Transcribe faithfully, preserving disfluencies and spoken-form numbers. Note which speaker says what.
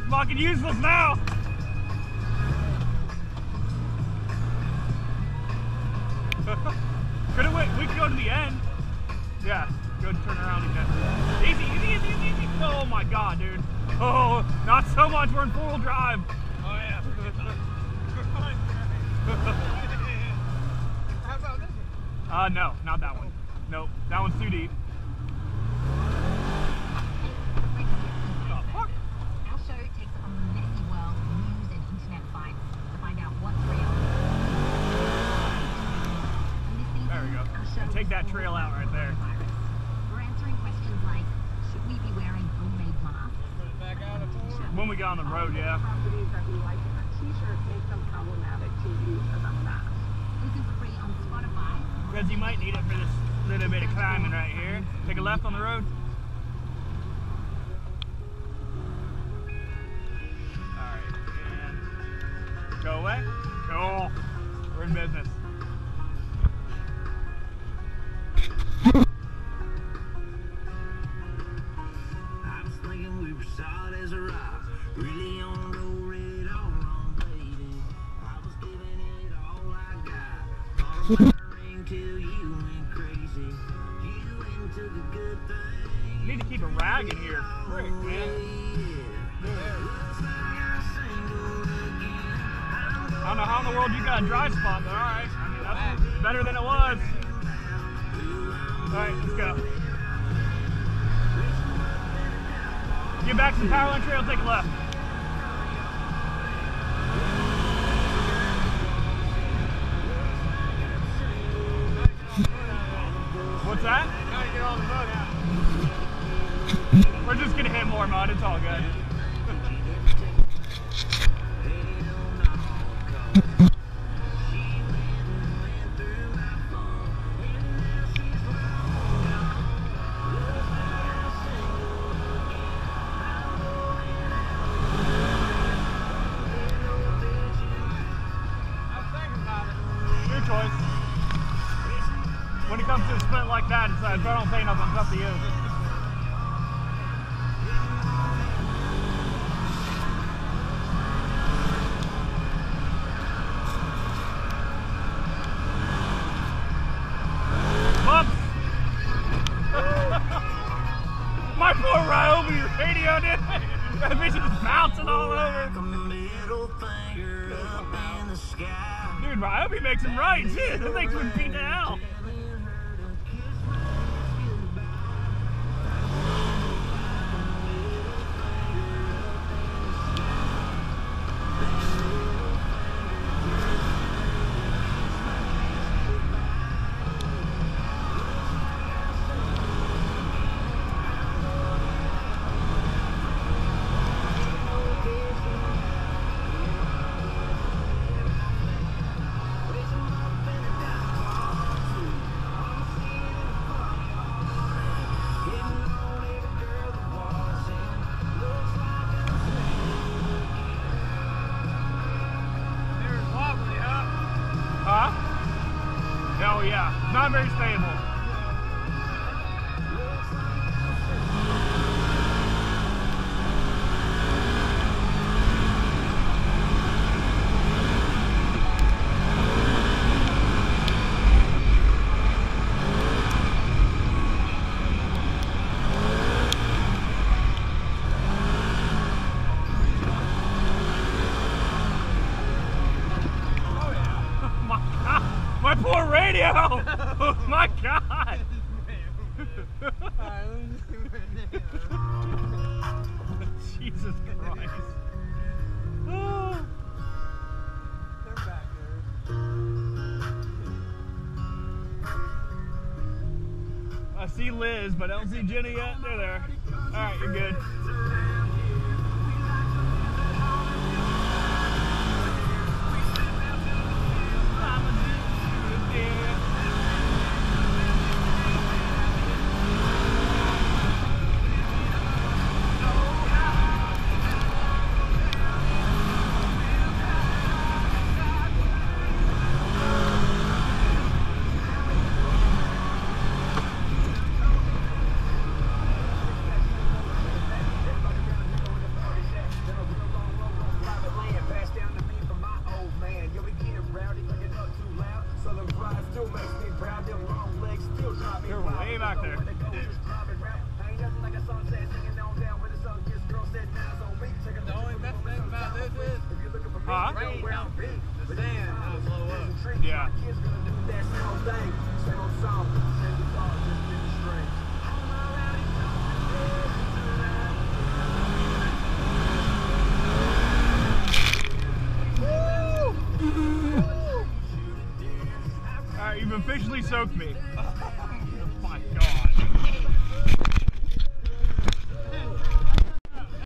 Speaker 1: Fucking useless now. Could've went, we could go to the end. Yeah, go and turn around again. Easy, easy, easy, easy, easy. Oh my god, dude. Oh, not so much, we're in four-wheel drive.
Speaker 2: Oh yeah. How about this one?
Speaker 1: Uh, no, not that one. Nope, that one's too deep. Take that trail out right there.
Speaker 3: We're answering questions like, should we be wearing homemade masks?
Speaker 1: When we get on the road, yeah.
Speaker 4: Properties that we like in our t-shirts make them problematic to use as a mask.
Speaker 3: This is free on Spotify.
Speaker 1: Because you might need it for this little bit of climbing right here. Take a left on the road. Alright, and go away. Cool. We're in business. Need to keep a rag in here. Frick, man. I don't know how in the world you got a dry spot, but alright. I mean, that's better than it was. Alright, let's go. Get back to the Powerline Trail, take a left. What's that?
Speaker 2: Gotta get all the mud out.
Speaker 1: We're just gonna hit more mud, it's all good. Your choice. When it comes to a split like that, it's, uh, if I don't say nothing, it's up to you. Bumps! My poor Ryobi radio, dude! That bitch is bouncing all over. Dude, Ryobi makes him right, shit. That thing's been beaten to hell. Oh yeah, not very stable. My poor radio! Oh my god! Jesus Christ. Oh.
Speaker 2: They're back there.
Speaker 1: I see Liz, but I don't see Jenny yet. They're there. Alright, you're good.
Speaker 2: shit.
Speaker 1: Huh?
Speaker 2: Rain helped the sand to slow up.
Speaker 1: Yeah. Alright, you've officially soaked me.